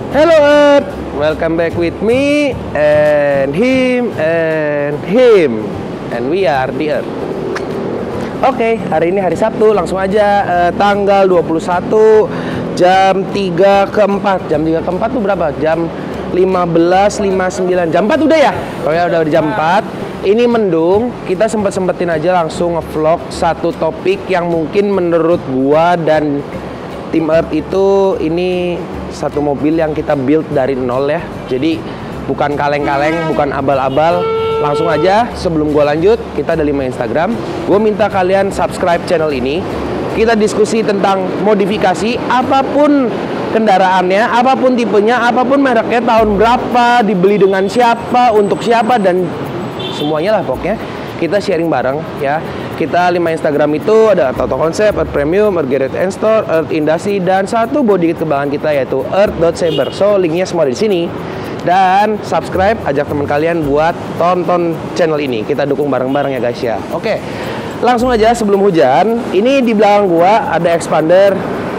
Hello Earth, welcome back with me and him and we are the Earth. Oke, hari ini hari Sabtu, langsung aja tanggal 21 jam 3 ke 4. Jam 3 ke 4 tuh berapa? Jam 15.59. Jam 4 udah ya? Oh ya, udah jam 4. Ini mendung, kita sempet-sempetin aja langsung nge-vlog satu topik yang mungkin menurut gua dan tim Earth itu ini satu mobil yang kita build dari nol ya. Jadi bukan kaleng-kaleng, bukan abal-abal. Langsung aja sebelum gua lanjut, kita ada 5 Instagram. Gua minta kalian subscribe channel ini. Kita diskusi tentang modifikasi apapun kendaraannya, apapun tipenya, apapun mereknya, tahun berapa, dibeli dengan siapa, untuk siapa, dan semuanya lah pokoknya. Kita sharing bareng ya. Kita 5 Instagram itu ada Toto Konsep, Earth Premium, Earth Garage and Store, Earth Industry, dan satu body kit kebanggaan kita yaitu Earth.Saber. So linknya semua di sini. Dan subscribe, ajak teman kalian buat tonton channel ini. Kita dukung bareng-bareng ya guys ya. Oke, langsung aja sebelum hujan. Ini di belakang gua ada expander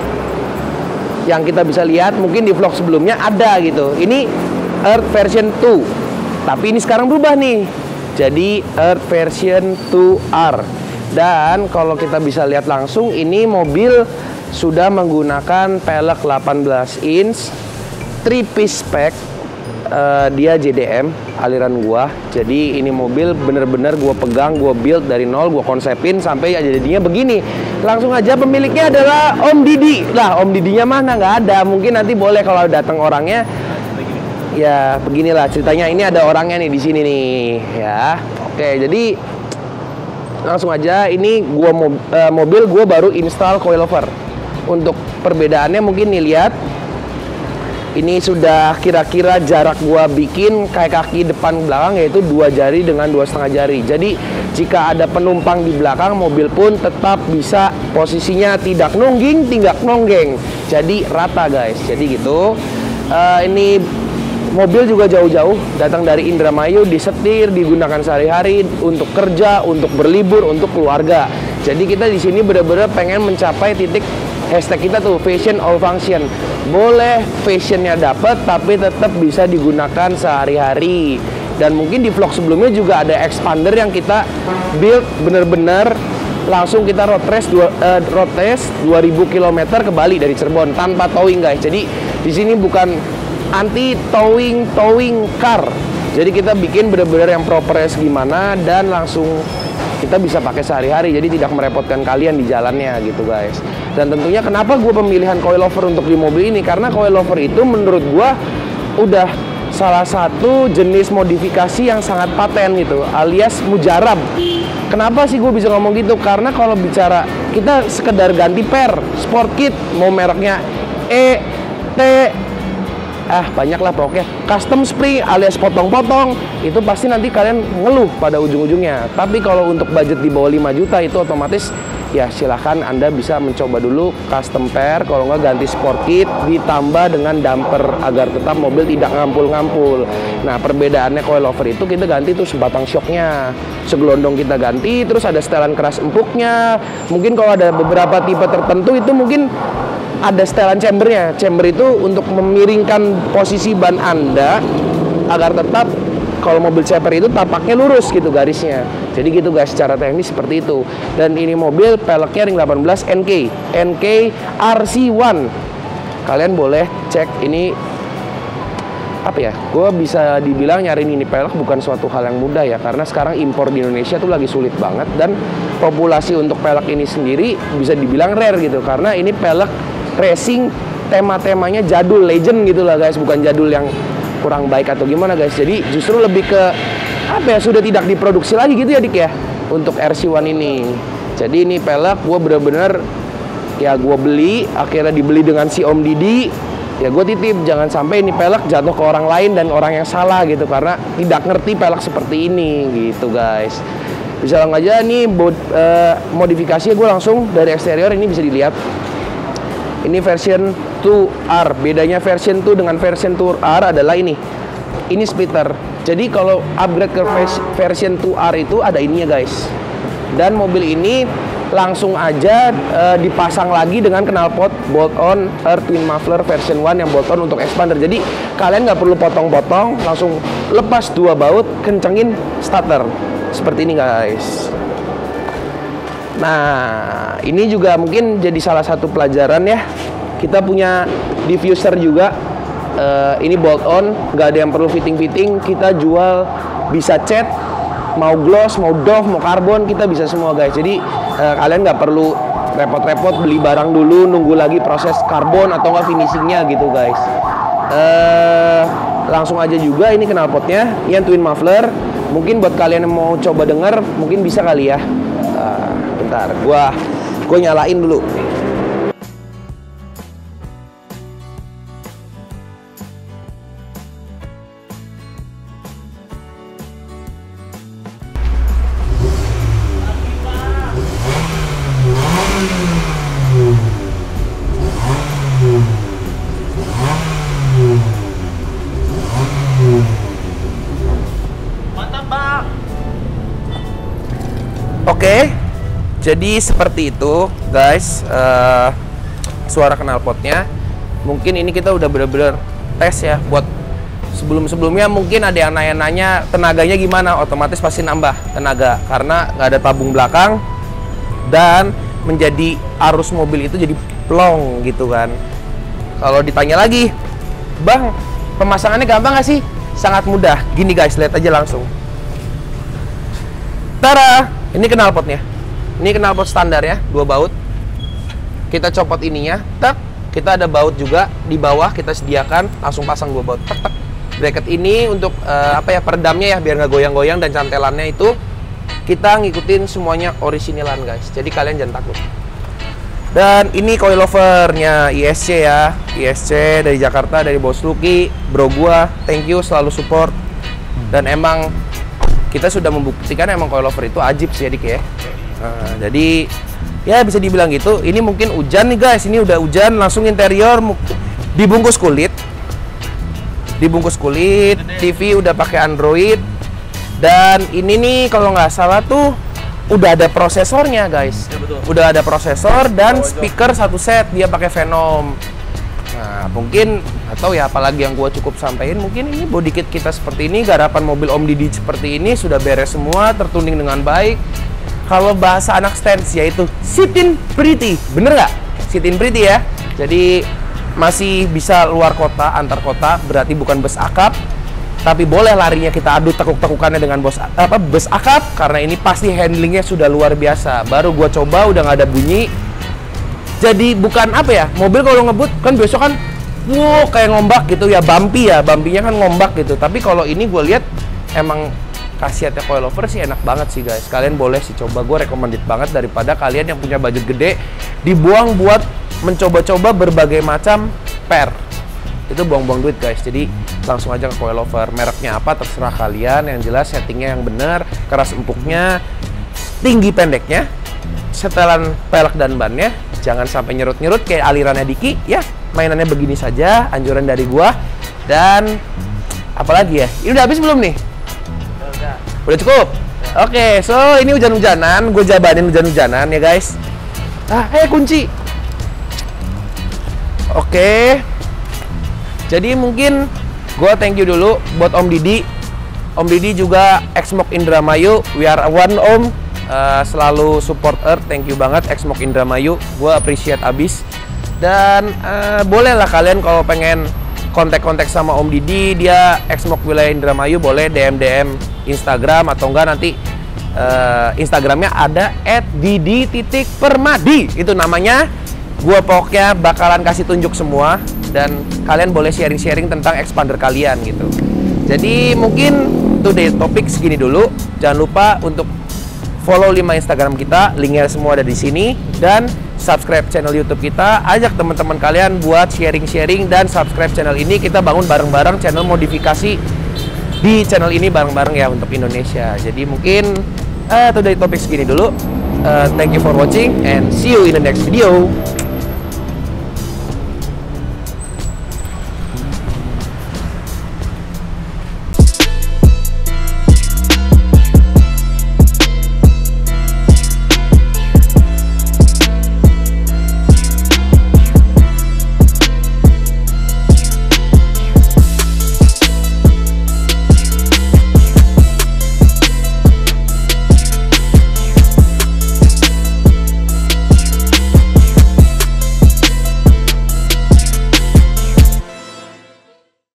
yang kita bisa lihat, mungkin di vlog sebelumnya ada gitu. Ini Earth version 2, tapi ini sekarang berubah nih jadi Earth version 2R. Dan kalau kita bisa lihat langsung, ini mobil sudah menggunakan pelek 18 inch 3-piece spec. Dia JDM aliran gua. Jadi ini mobil bener-bener gua pegang, gua build dari nol, gua konsepin sampai jadinya begini. Langsung aja pemiliknya adalah Om Didi. Lah, Om Didinya mana? Nggak ada. Mungkin nanti boleh kalau datang orangnya. Ya beginilah ceritanya. Ini ada orangnya nih di sini nih ya. Oke, jadi langsung aja. Ini gua mobil gua baru install coilover. Untuk perbedaannya mungkin nih lihat. Ini sudah kira-kira jarak gua bikin kayak kaki depan belakang, yaitu 2 jari dengan 2,5 jari. Jadi jika ada penumpang di belakang, mobil pun tetap bisa posisinya tidak nungging, tidak nonggeng. Jadi rata guys. Jadi gitu. Ini mobil juga jauh-jauh datang dari Indramayu, disetir, digunakan sehari-hari untuk kerja, untuk berlibur, untuk keluarga. Jadi kita di sini benar-benar pengen mencapai titik hashtag kita tuh fashion all function. Boleh fashionnya dapat tapi tetap bisa digunakan sehari-hari. Dan mungkin di vlog sebelumnya juga ada expander yang kita build bener-bener langsung kita road test 2000 km ke Bali dari Cirebon tanpa towing guys. Jadi di sini bukan anti towing car. Jadi kita bikin bener-bener yang propernya gimana dan langsung kita bisa pakai sehari-hari, jadi tidak merepotkan kalian di jalannya gitu guys. Dan tentunya kenapa gue pemilihan coilover untuk di mobil ini, karena coilover itu menurut gue udah salah satu jenis modifikasi yang sangat paten gitu, alias mujarab. Kenapa sih gue bisa ngomong gitu? Karena kalau bicara kita sekedar ganti per sport kit, mau mereknya E, T, banyak lah pokoknya, custom spring alias potong-potong, itu pasti nanti kalian ngeluh pada ujung-ujungnya. Tapi kalau untuk budget di bawah 5 juta itu otomatis ya silahkan Anda bisa mencoba dulu custom pair, kalau nggak ganti sport kit ditambah dengan damper agar tetap mobil tidak ngampul-ngampul. Nah perbedaannya coilover itu kita ganti tuh sebatang shocknya, segelondong kita ganti, terus ada setelan keras empuknya. Mungkin kalau ada beberapa tipe tertentu itu mungkin ada setelan chambernya. Chamber itu untuk memiringkan posisi ban Anda agar tetap kalau mobil ceper itu tapaknya lurus gitu garisnya. Jadi gitu guys, secara teknis seperti itu. Dan ini mobil peleknya ring 18 NK RC1. Kalian boleh cek ini apa ya, gue bisa dibilang nyariin ini pelek bukan suatu hal yang mudah ya, karena sekarang impor di Indonesia tuh lagi sulit banget. Dan populasi untuk pelek ini sendiri bisa dibilang rare gitu, karena ini pelek racing, tema-temanya jadul, legend gitu lah guys, bukan jadul yang kurang baik atau gimana guys. Jadi justru lebih ke apa ya, sudah tidak diproduksi lagi gitu ya Dik ya untuk RC1 ini. Jadi ini pelek gue bener-bener ya gue beli, akhirnya dibeli dengan si Om Didi. Ya gue titip, jangan sampai ini pelek jatuh ke orang lain dan orang yang salah gitu, karena tidak ngerti pelek seperti ini gitu guys. Bisa langsung aja nih modifikasinya gue langsung dari eksterior. Ini bisa dilihat ini version 2R. Bedanya version 2 dengan version 2R adalah ini splitter. Jadi kalau upgrade ke version 2R itu ada ininya guys. Dan mobil ini langsung aja dipasang lagi dengan knalpot bolt-on Earth Twin Muffler version 1 yang bolt-on untuk expander. Jadi kalian nggak perlu potong-potong, langsung lepas 2 baut, kencengin starter. Seperti ini guys. Nah, ini juga mungkin jadi salah satu pelajaran ya. Kita punya diffuser juga. Ini bolt-on, nggak ada yang perlu fitting-fitting. Kita jual bisa cat, mau gloss, mau doff, mau karbon, kita bisa semua guys. Jadi kalian nggak perlu repot-repot beli barang dulu, nunggu lagi proses karbon atau nggak finishingnya gitu guys. Langsung aja juga ini knalpotnya, yang twin muffler. Mungkin buat kalian yang mau coba denger, mungkin bisa kali ya. Bentar, gua nyalain dulu. Oke, jadi seperti itu guys, suara knalpotnya. Mungkin ini kita udah bener-bener tes ya. Buat sebelum-sebelumnya mungkin ada yang nanya-nanya tenaganya gimana, otomatis pasti nambah tenaga karena nggak ada tabung belakang dan menjadi arus mobil itu jadi plong gitu kan. Kalau ditanya lagi, Bang, pemasangannya gampang nggak sih? Sangat mudah. Gini guys, lihat aja langsung. Tara, ini knalpotnya. Ini knalpot standar ya, 2 baut. Kita copot ininya, tak. Kita ada baut juga di bawah, kita sediakan, langsung pasang 2 baut. Tak, tak. Bracket ini untuk apa ya, peredamnya ya, biar nggak goyang-goyang, dan cantelannya itu kita ngikutin semuanya originalan guys. Jadi kalian jangan takut. Dan ini coilovernya ISC ya, ISC dari Jakarta, dari Bos Lucky, bro gua. Thank you, selalu support. Dan emang kita sudah membuktikan emang coilover itu ajib sih ya Dik ya. Jadi ya bisa dibilang gitu. Ini mungkin hujan nih guys, ini udah hujan, langsung interior dibungkus kulit. Dibungkus kulit, TV udah pakai Android. Dan ini nih kalau nggak salah tuh udah ada prosesornya guys. Ya, betul. Udah ada prosesor dan speaker 1 set, dia pakai Venom. Nah, mungkin atau ya apalagi yang gue cukup sampaikan, mungkin ini body kit kita seperti ini, garapan mobil Om Didi seperti ini, sudah beres semua, tertuning dengan baik. Kalau bahasa anak stance yaitu sit-in pretty, bener nggak? Sit-in pretty ya. Jadi masih bisa luar kota, antar kota, berarti bukan bus akap, tapi boleh larinya kita adu tekuk-tekukannya dengan bus akap, karena ini pasti handlingnya sudah luar biasa. Baru gue coba udah nggak ada bunyi. Jadi bukan apa ya, mobil kalau ngebut kan besok kan wow kayak ngombak gitu ya, bumpy ya, bumpy-nya kan ngombak gitu. Tapi kalau ini gue lihat emang khasiatnya coilover sih enak banget sih guys. Kalian boleh sih coba, gue recommended banget daripada kalian yang punya budget gede dibuang buat mencoba-coba berbagai macam per. Itu buang-buang duit guys. Jadi langsung aja ke coilover. Mereknya apa terserah kalian, yang jelas settingnya yang benar, keras empuknya, tinggi pendeknya, setelan pelek dan bannya. Jangan sampai nyerut-nyerut kayak alirannya Diki ya. Mainannya begini saja, anjuran dari gua. Dan apalagi ya? Ini udah habis belum nih? Udah cukup? Oke, so ini hujan-hujanan, gue jabanin hujan-hujanan ya guys. Kunci. Oke. Jadi mungkin gue thank you dulu buat Om Didi. Om Didi juga Exmok Indramayu, we are one Om. Selalu support Earth, thank you banget Exmok Indramayu, gue appreciate abis. Dan bolehlah kalian kalau pengen kontak-kontak sama Om Didi, dia Exmok wilayah Indramayu, boleh DM Instagram atau enggak nanti Instagramnya ada @didi.permadi itu namanya. Gue pokoknya bakalan kasih tunjuk semua dan kalian boleh sharing-sharing tentang expander kalian gitu. Jadi mungkin today topik segini dulu. Jangan lupa untuk follow 5 Instagram kita, linknya semua ada di sini, dan subscribe channel YouTube kita. Ajak teman-teman kalian buat sharing-sharing dan subscribe channel ini. Kita bangun bareng-bareng channel modifikasi di channel ini bareng-bareng ya untuk Indonesia. Jadi mungkin today topik segini dulu. Thank you for watching and see you in the next video.